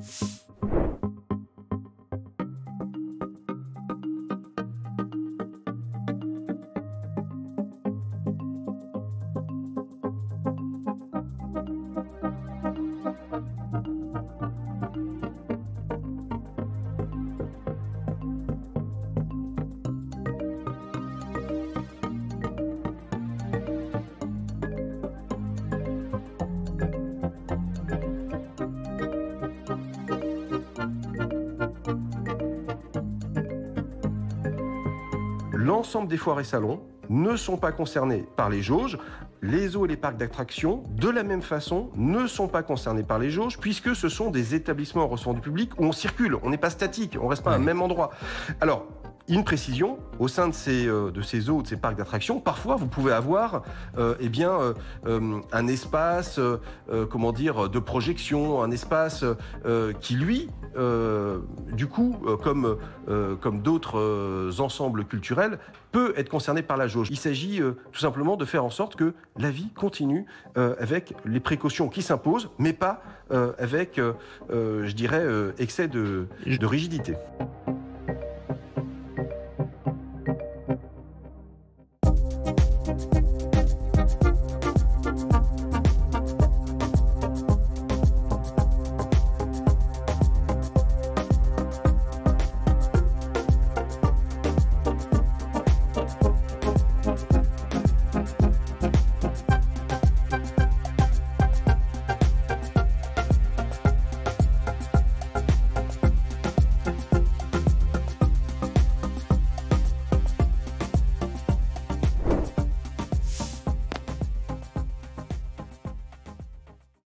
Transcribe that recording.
L'ensemble des foires et salons ne sont pas concernés par les jauges. Les zoos et les parcs d'attractions, de la même façon, ne sont pas concernés par les jauges, puisque ce sont des établissements recevant du public où on circule, on n'est pas statique, on ne reste pas à un même endroit. Alors, une précision, au sein de ces zoos, de ces parcs d'attractions, parfois vous pouvez avoir un espace de projection, un espace qui lui, comme d'autres ensembles culturels, peut être concerné par la jauge. Il s'agit tout simplement de faire en sorte que la vie continue avec les précautions qui s'imposent, mais pas avec, excès de rigidité.